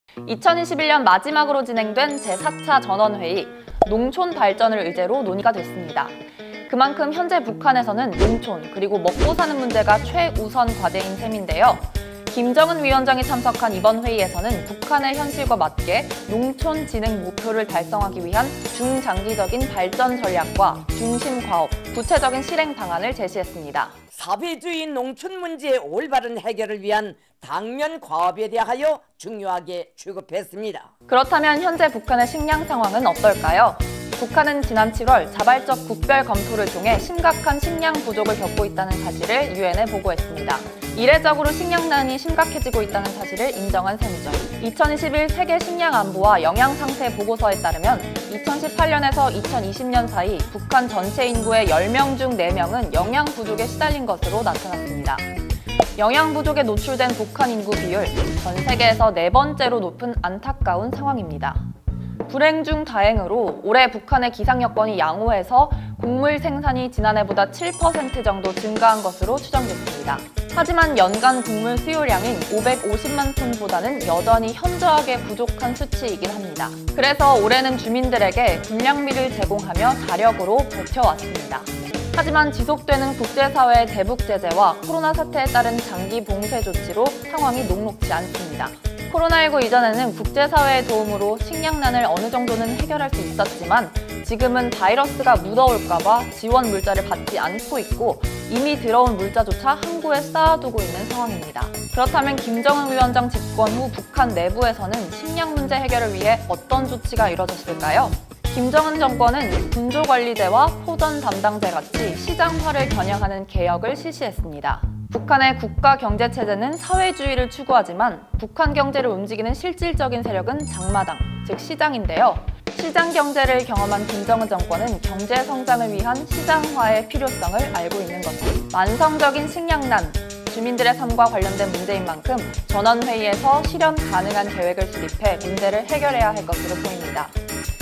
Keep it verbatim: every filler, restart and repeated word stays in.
이천이십일 년 마지막으로 진행된 제사 차 전원회의, 농촌 발전을 의제로 논의가 됐습니다. 그만큼 현재 북한에서는 농촌 그리고 먹고 사는 문제가 최우선 과제인 셈인데요. 김정은 위원장이 참석한 이번 회의에서는 북한의 현실과 맞게 농촌 진흥 목표를 달성하기 위한 중장기적인 발전 전략과 중심 과업, 구체적인 실행 방안을 제시했습니다. 사회주의 농촌 문제의 올바른 해결을 위한 당면 과업에 대하여 중요하게 취급했습니다. 그렇다면 현재 북한의 식량 상황은 어떨까요? 북한은 지난 칠월 자발적 국별 검토를 통해 심각한 식량 부족을 겪고 있다는 사실을 유엔에 보고했습니다. 이례적으로 식량난이 심각해지고 있다는 사실을 인정한 셈이죠. 이천이십일 세계 식량 안보와 영양 상태 보고서에 따르면 이천십팔 년에서 이천이십 년 사이 북한 전체 인구의 열 명 중 네 명은 영양 부족에 시달린 것으로 나타났습니다. 영양 부족에 노출된 북한 인구 비율, 전 세계에서 네 번째로 높은 안타까운 상황입니다. 불행 중 다행으로 올해 북한의 기상 여건이 양호해서 곡물 생산이 지난해보다 칠 퍼센트 정도 증가한 것으로 추정됐습니다. 하지만 연간 곡물 수요량인 오백오십만 톤보다는 여전히 현저하게 부족한 수치이긴 합니다. 그래서 올해는 주민들에게 군량미를 제공하며 자력으로 버텨왔습니다. 하지만 지속되는 국제사회의 대북 제재와 코로나 사태에 따른 장기 봉쇄 조치로 상황이 녹록지 않습니다. 코로나십구 이전에는 국제사회의 도움으로 식량난을 어느 정도는 해결할 수 있었지만 지금은 바이러스가 무더울까봐 지원 물자를 받지 않고 있고 이미 들어온 물자조차 항구에 쌓아두고 있는 상황입니다. 그렇다면 김정은 위원장 집권 후 북한 내부에서는 식량 문제 해결을 위해 어떤 조치가 이뤄졌을까요? 김정은 정권은 군조관리제와 포전 담당제 같이 시장화를 겨냥하는 개혁을 실시했습니다. 북한의 국가 경제 체제는 사회주의를 추구하지만 북한 경제를 움직이는 실질적인 세력은 장마당, 즉 시장인데요. 시장 경제를 경험한 김정은 정권은 경제 성장을 위한 시장화의 필요성을 알고 있는 거죠. 만성적인 식량난, 주민들의 삶과 관련된 문제인 만큼 전원회의에서 실현 가능한 계획을 수립해 문제를 해결해야 할 것으로 보입니다.